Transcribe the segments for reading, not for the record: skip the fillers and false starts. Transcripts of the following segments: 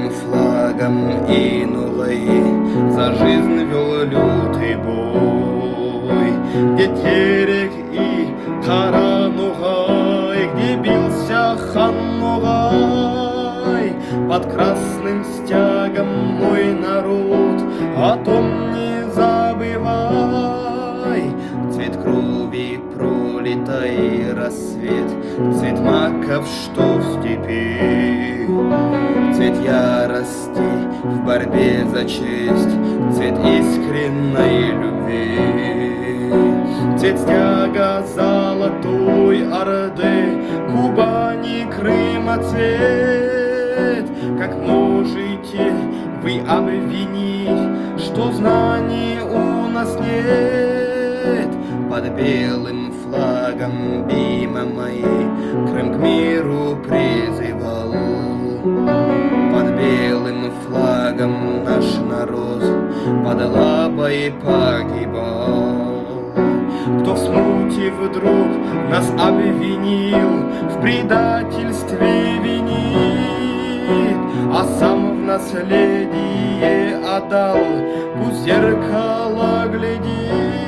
флагом инулой за жизнь вел лютый бой, где Терек и Кара-Ногай, где бился хан Ногай. Под красным стягом мой народ, о том не забывай. Цвет крови пролетай рассвет, цвет маков, что в степи, цвет ярости в борьбе за честь, цвет искренней любви, цвет стяга золотой Орды, Кубани, Крыма цвет. Как можете вы обвинить, что знаний у нас нет? Под белым флагом Бима мои Крым к миру призывал. Под белым флагом наш народ под Лабой погибал. Кто в смуте вдруг нас обвинил, в предательстве винит, а сам в наследие отдал, пусть зеркало глядит.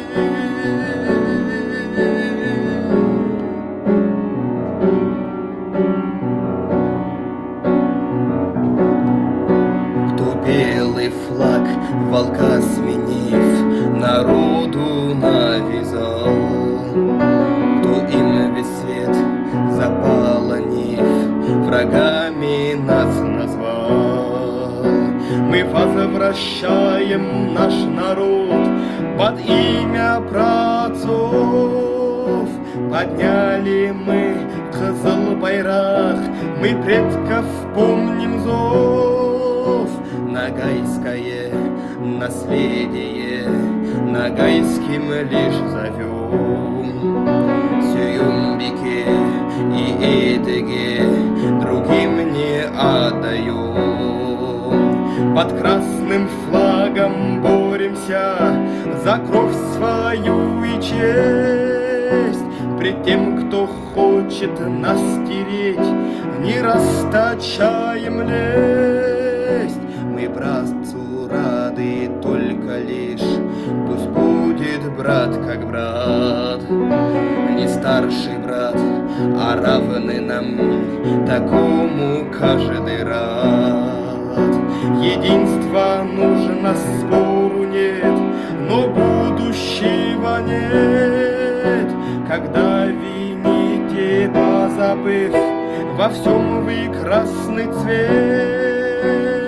Белый флаг, волка сменив, народу навязал, кто им весь свет заполонив, врагами нас назвал. Мы возвращаем наш народ под имя праотцов. Подняли мы кызыл байрак, мы предков помним зов. Ногайское наследие ногайским лишь зовем. Сююмбике и Эдеге другим не отдаем. Под красным флагом боремся за кровь свою и честь. Пред тем, кто хочет нас стереть, не расточаем лесть. Мы братцу рады только лишь, пусть будет брат как брат. Не старший брат, а равный нам, такому каждый рад. Единства нужно, спору нет, но будущего нет. Когда вините, позабыв во всем вы красный цвет.